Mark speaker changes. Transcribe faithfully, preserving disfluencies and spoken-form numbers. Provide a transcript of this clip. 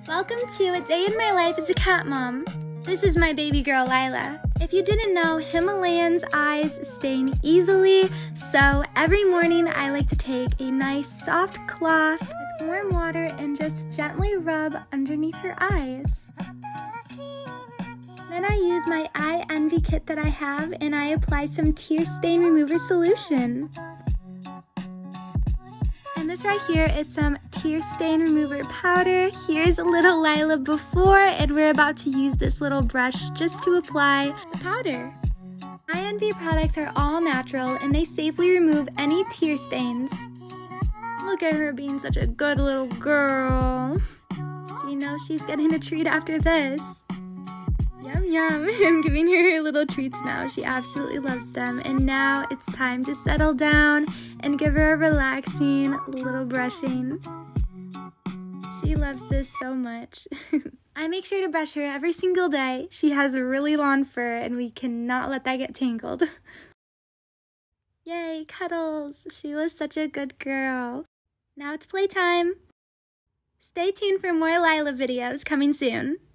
Speaker 1: Welcome to A Day in My Life as a Cat Mom. This is my baby girl, Lila. If you didn't know, Himalayan's eyes stain easily, so every morning I like to take a nice soft cloth with warm water and just gently rub underneath her eyes. Then I use my Eye Envy kit that I have and I apply some tear stain remover solution. And this right here is some tear stain remover powder. Here's a little Lila before, and we're about to use this little brush just to apply the powder. Eye Envy products are all natural and they safely remove any tear stains. Look at her being such a good little girl. She knows she's getting a treat after this. Yum yum. I'm giving her her little treats now. She absolutely loves them. And now it's time to settle down and give her a relaxing little brushing. She loves this so much. I make sure to brush her every single day. She has a really long fur and we cannot let that get tangled. Yay, cuddles. She was such a good girl. Now it's playtime. Stay tuned for more Lila videos coming soon.